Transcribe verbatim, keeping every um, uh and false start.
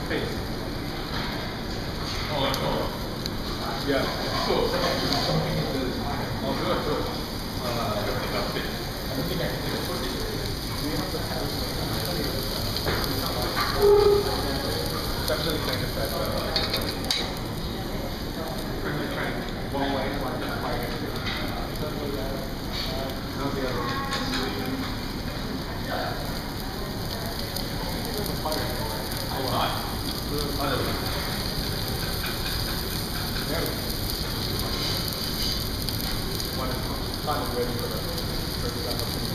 face. Oh, no. Yeah, cool. Oh, good, good. Uh, I don't think I'll fit. I don't think I can take a foot. Do you have to have it? Definitely kind of fast. Pretty much trying one way, one just like it. How's the other one? A lot. Other one. One is finally ready for the first application.